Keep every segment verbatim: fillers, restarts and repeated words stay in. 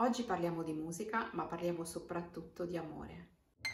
Oggi parliamo di musica, ma parliamo soprattutto di amore.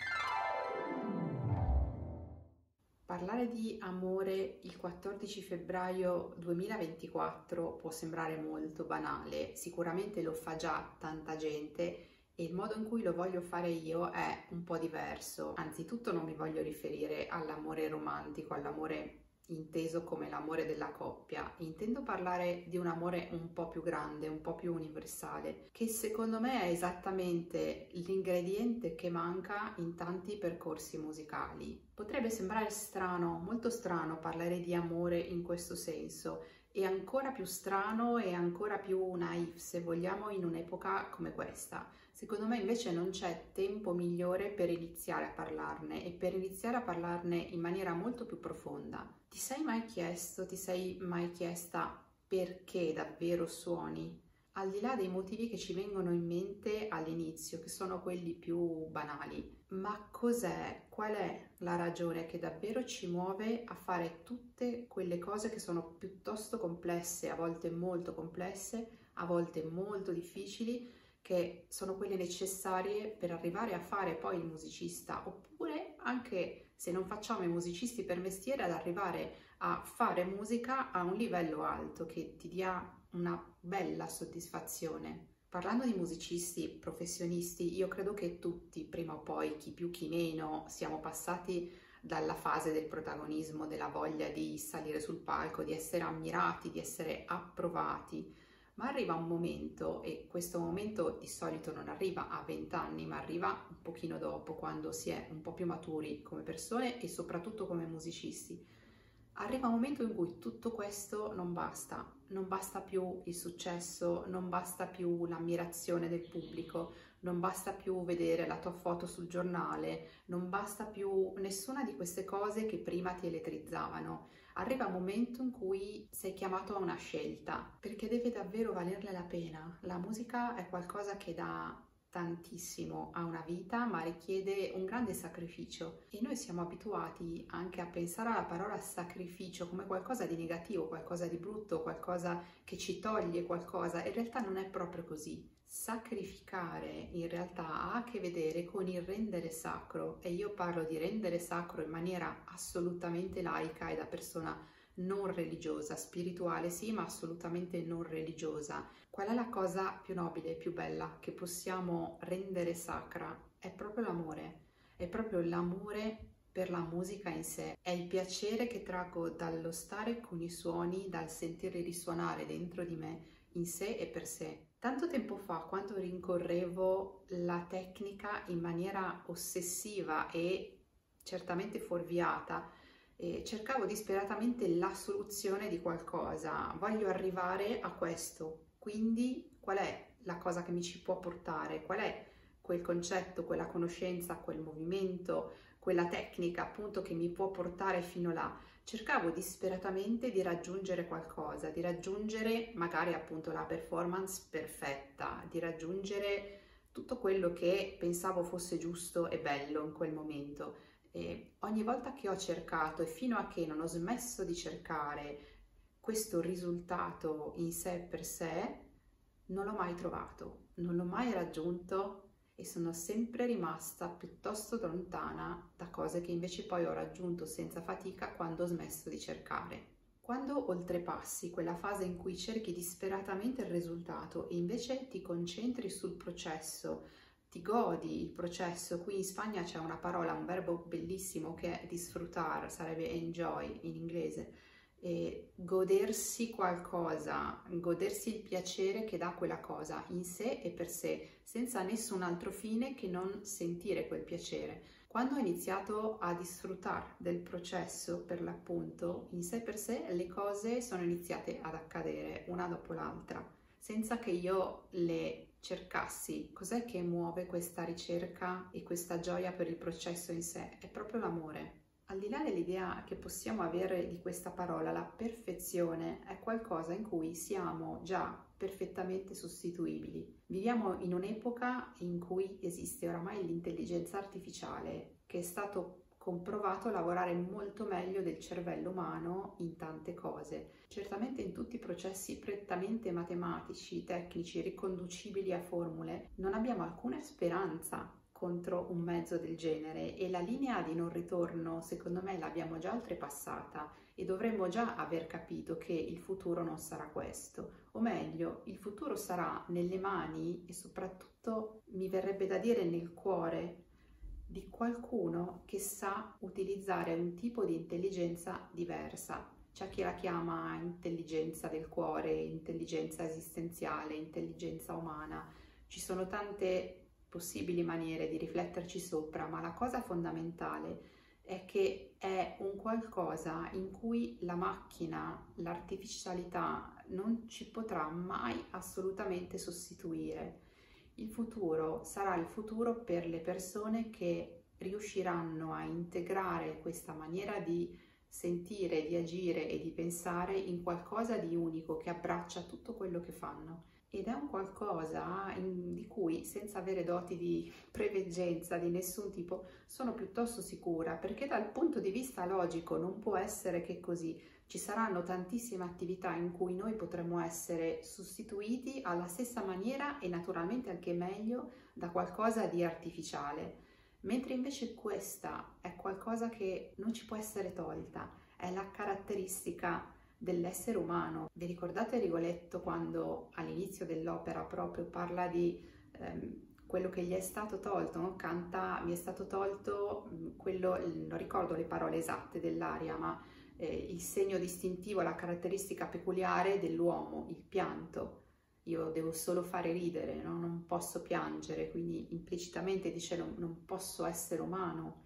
Parlare di amore il quattordici febbraio duemilaventiquattro può sembrare molto banale, sicuramente lo fa già tanta gente e il modo in cui lo voglio fare io è un po' diverso. Anzitutto non mi voglio riferire all'amore romantico, all'amore inteso come l'amore della coppia, intendo parlare di un amore un po' più grande, un po' più universale, che secondo me è esattamente l'ingrediente che manca in tanti percorsi musicali. Potrebbe sembrare strano, molto strano parlare di amore in questo senso, e ancora più strano e ancora più naif, se vogliamo, in un'epoca come questa. Secondo me invece non c'è tempo migliore per iniziare a parlarne e per iniziare a parlarne in maniera molto più profonda. Ti sei mai chiesto, ti sei mai chiesta perché davvero suoni? Al di là dei motivi che ci vengono in mente all'inizio, che sono quelli più banali, ma cos'è, qual è la ragione che davvero ci muove a fare tutte quelle cose che sono piuttosto complesse, a volte molto complesse, a volte molto difficili, che sono quelle necessarie per arrivare a fare poi il musicista, oppure anche se non facciamo i musicisti per mestiere, ad arrivare a fare musica a un livello alto che ti dia una bella soddisfazione. Parlando di musicisti professionisti, io credo che tutti, prima o poi, chi più chi meno, siamo passati dalla fase del protagonismo, della voglia di salire sul palco, di essere ammirati, di essere approvati. Ma arriva un momento, e questo momento di solito non arriva a venti anni, ma arriva un pochino dopo, quando si è un po' più maturi come persone e soprattutto come musicisti. Arriva un momento in cui tutto questo non basta, non basta più il successo, non basta più l'ammirazione del pubblico, non basta più vedere la tua foto sul giornale, non basta più nessuna di queste cose che prima ti elettrizzavano. Arriva un momento in cui sei chiamato a una scelta, perché deve davvero valerne la pena. La musica è qualcosa che dà tantissimo a una vita, ma richiede un grande sacrificio, e noi siamo abituati anche a pensare alla parola sacrificio come qualcosa di negativo, qualcosa di brutto, qualcosa che ci toglie qualcosa. In realtà non è proprio così. Sacrificare in realtà ha a che vedere con il rendere sacro, e io parlo di rendere sacro in maniera assolutamente laica e da persona non religiosa, spirituale sì, ma assolutamente non religiosa. Qual è la cosa più nobile, più bella che possiamo rendere sacra? È proprio l'amore, è proprio l'amore per la musica in sé, è il piacere che traggo dallo stare con i suoni, dal sentirli risuonare dentro di me, in sé e per sé. Tanto tempo fa, quando rincorrevo la tecnica in maniera ossessiva e certamente fuorviata, e cercavo disperatamente la soluzione di qualcosa. Voglio arrivare a questo, quindi qual è la cosa che mi ci può portare? Qual è quel concetto, quella conoscenza, quel movimento, quella tecnica appunto che mi può portare fino là? Cercavo disperatamente di raggiungere qualcosa, di raggiungere magari appunto la performance perfetta, di raggiungere tutto quello che pensavo fosse giusto e bello in quel momento. E ogni volta che ho cercato, e fino a che non ho smesso di cercare questo risultato in sé per sé, non l'ho mai trovato, non l'ho mai raggiunto, e sono sempre rimasta piuttosto lontana da cose che invece poi ho raggiunto senza fatica quando ho smesso di cercare. Quando oltrepassi quella fase in cui cerchi disperatamente il risultato e invece ti concentri sul processo, ti godi il processo. Qui in Spagna c'è una parola, un verbo bellissimo che è disfrutar, sarebbe enjoy in inglese, e godersi qualcosa, godersi il piacere che dà quella cosa in sé e per sé, senza nessun altro fine che non sentire quel piacere. Quando ho iniziato a disfruttare del processo, per l'appunto, in sé per sé, le cose sono iniziate ad accadere una dopo l'altra, senza che io le cercassi. Cos'è che muove questa ricerca e questa gioia per il processo in sé? È proprio l'amore. Al di là dell'idea che possiamo avere di questa parola, la perfezione è qualcosa in cui siamo già perfettamente sostituibili. Viviamo in un'epoca in cui esiste oramai l'intelligenza artificiale, che è stato comprovato lavorare molto meglio del cervello umano in tante cose. Certamente in tutti i processi prettamente matematici, tecnici, riconducibili a formule, non abbiamo alcuna speranza contro un mezzo del genere e la linea di non ritorno, secondo me, l'abbiamo già oltrepassata e dovremmo già aver capito che il futuro non sarà questo, o meglio, il futuro sarà nelle mani e soprattutto, mi verrebbe da dire, nel cuore di qualcuno che sa utilizzare un tipo di intelligenza diversa. C'è chi la chiama intelligenza del cuore, intelligenza esistenziale, intelligenza umana. Ci sono tante possibili maniere di rifletterci sopra, ma la cosa fondamentale è che è un qualcosa in cui la macchina, l'artificialità non ci potrà mai assolutamente sostituire. Il futuro sarà il futuro per le persone che riusciranno a integrare questa maniera di sentire, di agire e di pensare in qualcosa di unico che abbraccia tutto quello che fanno. Ed è un qualcosa in, di cui, senza avere doti di preveggenza di nessun tipo, sono piuttosto sicura, perché dal punto di vista logico non può essere che così. Ci saranno tantissime attività in cui noi potremo essere sostituiti alla stessa maniera e naturalmente anche meglio da qualcosa di artificiale, mentre invece questa è qualcosa che non ci può essere tolta, è la caratteristica dell'essere umano. Vi ricordate Rigoletto quando all'inizio dell'opera proprio parla di ehm, quello che gli è stato tolto, no? Canta mi è stato tolto quello, non ricordo le parole esatte dell'aria, ma eh, il segno distintivo, la caratteristica peculiare dell'uomo, il pianto. Io devo solo fare ridere, no? Non posso piangere, quindi implicitamente dice non, non posso essere umano.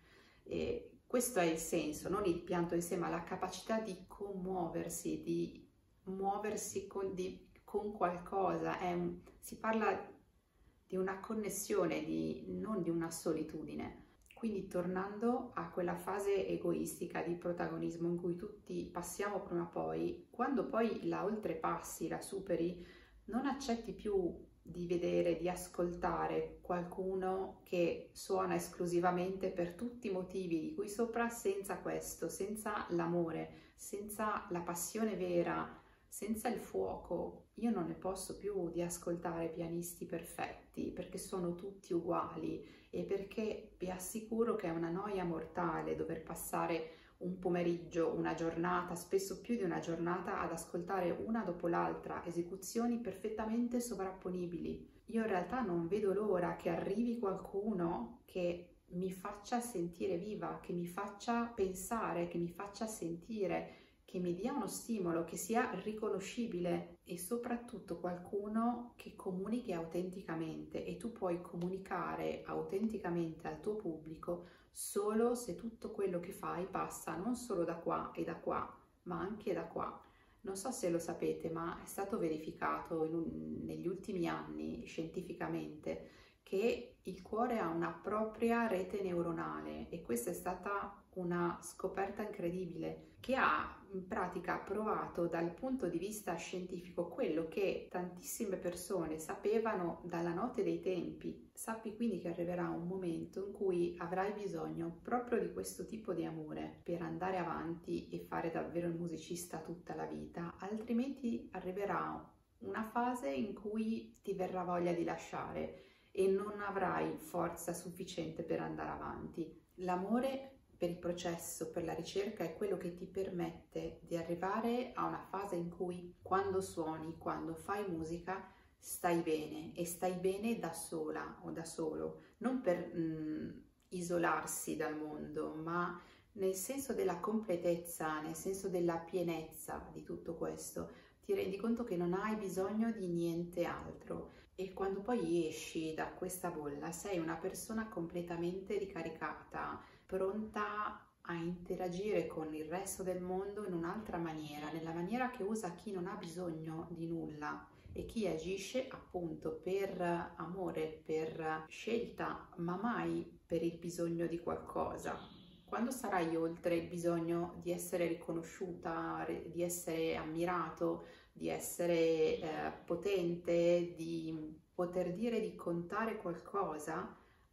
E questo è il senso, non il pianto in sé, ma la capacità di commuoversi, di muoversi con, di, con qualcosa. È un, si parla di una connessione, di, non di una solitudine. Quindi tornando a quella fase egoistica di protagonismo in cui tutti passiamo prima o poi, quando poi la oltrepassi, la superi, non accetti più di vedere, di ascoltare qualcuno che suona esclusivamente per tutti i motivi di cui sopra, senza questo, senza l'amore, senza la passione vera, senza il fuoco. Io non ne posso più di ascoltare pianisti perfetti, perché sono tutti uguali e perché vi assicuro che è una noia mortale dover passare un pomeriggio, una giornata, spesso più di una giornata, ad ascoltare una dopo l'altra esecuzioni perfettamente sovrapponibili. Io in realtà non vedo l'ora che arrivi qualcuno che mi faccia sentire viva, che mi faccia pensare, che mi faccia sentire, che mi dia uno stimolo, che sia riconoscibile e soprattutto qualcuno che comunichi autenticamente. E tu puoi comunicare autenticamente al tuo pubblico solo se tutto quello che fai passa non solo da qua e da qua, ma anche da qua. Non so se lo sapete, ma è stato verificato in un, negli ultimi anni scientificamente che il cuore ha una propria rete neuronale e questa è stata una scoperta incredibile che ha in pratica provato dal punto di vista scientifico quello che tantissime persone sapevano dalla notte dei tempi. Sappi quindi che arriverà un momento in cui avrai bisogno proprio di questo tipo di amore per andare avanti e fare davvero il musicista tutta la vita, altrimenti arriverà una fase in cui ti verrà voglia di lasciare e non avrai forza sufficiente per andare avanti. L'amore per il processo, per la ricerca, è quello che ti permette di arrivare a una fase in cui quando suoni, quando fai musica, stai bene e stai bene da sola o da solo, non per mh, isolarsi dal mondo, ma nel senso della completezza, nel senso della pienezza di tutto questo. Ti rendi conto che non hai bisogno di niente altro e quando poi esci da questa bolla sei una persona completamente ricaricata, pronta a interagire con il resto del mondo in un'altra maniera, nella maniera che usa chi non ha bisogno di nulla e chi agisce appunto per amore, per scelta, ma mai per il bisogno di qualcosa. Quando sarai oltre il bisogno di essere riconosciuta, di essere ammirato, di essere eh, potente, di poter dire di contare qualcosa,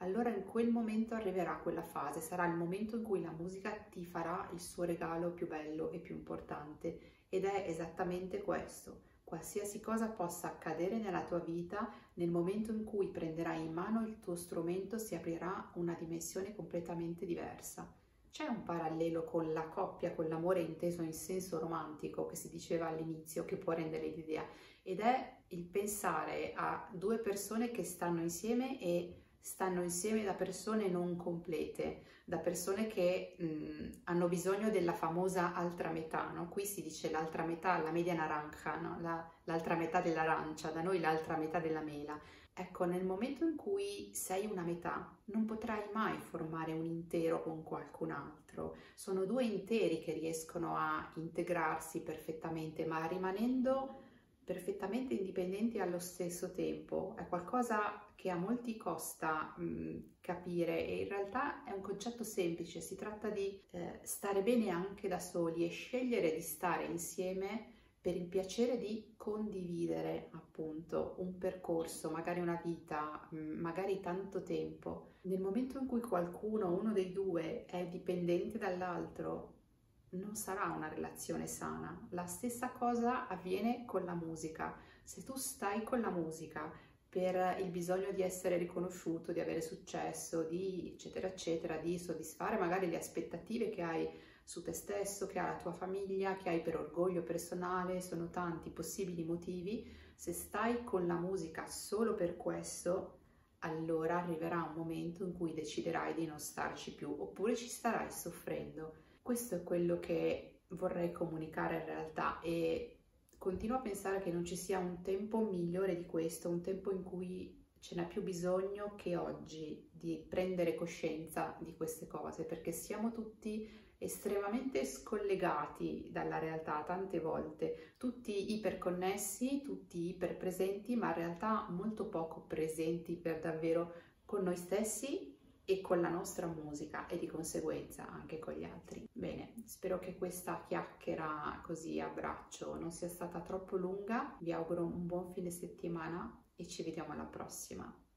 allora in quel momento arriverà quella fase, sarà il momento in cui la musica ti farà il suo regalo più bello e più importante, ed è esattamente questo. Qualsiasi cosa possa accadere nella tua vita, nel momento in cui prenderai in mano il tuo strumento si aprirà una dimensione completamente diversa. C'è un parallelo con la coppia, con l'amore inteso in senso romantico che si diceva all'inizio, che può rendere l'idea, ed è il pensare a due persone che stanno insieme e stanno insieme da persone non complete, da persone che mh, hanno bisogno della famosa altra metà, no? Qui si dice l'altra metà, la media naranja, no? La, l'altra metà dell'arancia, da noi l'altra metà della mela. Ecco, nel momento in cui sei una metà, non potrai mai formare un intero con qualcun altro. Sono due interi che riescono a integrarsi perfettamente, ma rimanendo perfettamente indipendenti allo stesso tempo. È qualcosa che a molti costa mh, capire, e in realtà è un concetto semplice. Si tratta di eh, stare bene anche da soli e scegliere di stare insieme per il piacere di condividere appunto un percorso, magari una vita, magari tanto tempo. Nel momento in cui qualcuno, uno dei due, è dipendente dall'altro, non sarà una relazione sana. La stessa cosa avviene con la musica. Se tu stai con la musica per il bisogno di essere riconosciuto, di avere successo, di eccetera eccetera, di soddisfare magari le aspettative che hai su te stesso, che ha la tua famiglia, che hai per orgoglio personale, sono tanti possibili motivi. Se stai con la musica solo per questo, allora arriverà un momento in cui deciderai di non starci più, oppure ci starai soffrendo. Questo è quello che vorrei comunicare in realtà, e continuo a pensare che non ci sia un tempo migliore di questo, un tempo in cui ce n'è più bisogno che oggi di prendere coscienza di queste cose, perché siamo tutti estremamente scollegati dalla realtà tante volte, tutti iperconnessi, tutti iperpresenti, ma in realtà molto poco presenti per davvero con noi stessi e con la nostra musica, e di conseguenza anche con gli altri. Bene, spero che questa chiacchiera così a braccio non sia stata troppo lunga, vi auguro un buon fine settimana e ci vediamo alla prossima.